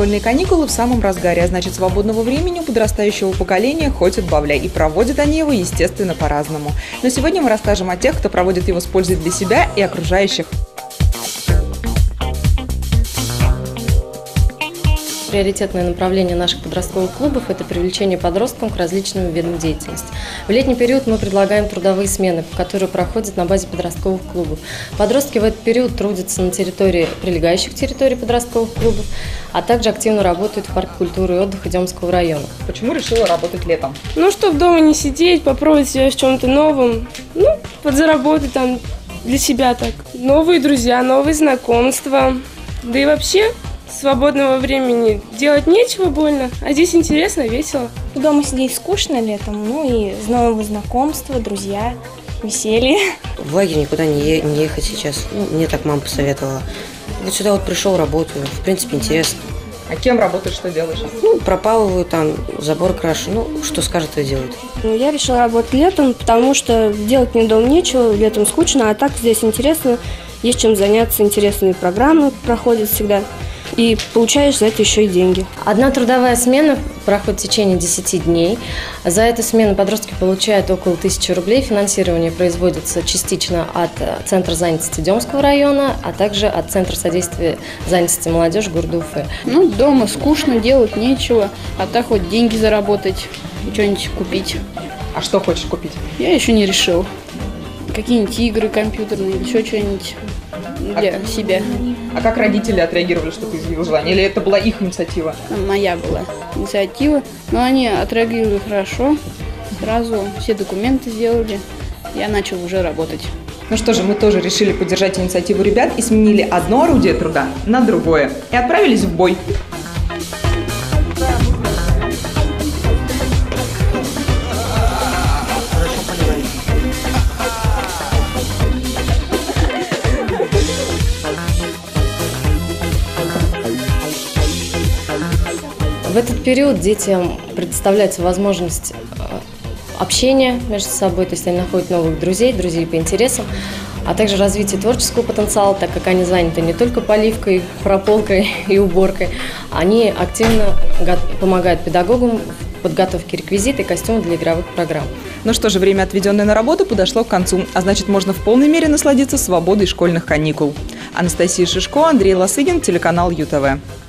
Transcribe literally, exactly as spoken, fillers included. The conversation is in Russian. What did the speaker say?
Школьные каникулы в самом разгаре, а значит, свободного времени у подрастающего поколения хоть отбавляй. И проводят они его, естественно, по-разному. Но сегодня мы расскажем о тех, кто проводит его с пользой для себя и окружающих. Приоритетное направление наших подростковых клубов – это привлечение подростков к различным видам деятельности. В летний период мы предлагаем трудовые смены, которые проходят на базе подростковых клубов. Подростки в этот период трудятся на территории прилегающих территорий подростковых клубов, а также активно работают в парке культуры и отдыха Демского района. Почему решила работать летом? Ну, чтобы дома не сидеть, попробовать себя в чем-то новом, ну, подзаработать там для себя так. Новые друзья, новые знакомства, да и вообще свободного времени делать нечего больно, а здесь интересно, весело. Дома сидеть скучно летом, ну и новые знакомства, друзья, веселье. В лагерь никуда не, е- не ехать сейчас, ну, мне так мама посоветовала. Вот сюда вот пришел, работаю, в принципе, интересно. А кем работаешь, что делаешь? Ну, пропалываю там, забор крашу, ну, что скажет, то и делают. Ну, я решила работать летом, потому что делать мне дома нечего, летом скучно, а так здесь интересно, есть чем заняться, интересные программы проходят всегда. И получаешь за это еще и деньги. Одна трудовая смена проходит в течение десяти дней. За эту смену подростки получают около тысячи рублей. Финансирование производится частично от Центра занятости Демского района, а также от Центра содействия занятости молодежи города Уфы. Ну, дома скучно, делать нечего, а так хоть деньги заработать и что-нибудь купить. А что хочешь купить? Я еще не решил. Какие-нибудь игры компьютерные или еще что-нибудь для а, себя. А как родители отреагировали, что ты изъявил желание? Или это была их инициатива? Моя была инициатива, но они отреагировали хорошо. Сразу все документы сделали. Я начал уже работать. Ну что же, мы тоже решили поддержать инициативу ребят и сменили одно орудие труда на другое. И отправились в бой. В этот период детям предоставляется возможность общения между собой, то есть они находят новых друзей, друзей по интересам, а также развитие творческого потенциала, так как они заняты не только поливкой, прополкой и уборкой, они активно помогают педагогам в подготовке реквизита и костюмов для игровых программ. Ну что же, время, отведенное на работу, подошло к концу, а значит, можно в полной мере насладиться свободой школьных каникул. Анастасия Шишко, Андрей Лосыгин, телеканал ЮТВ.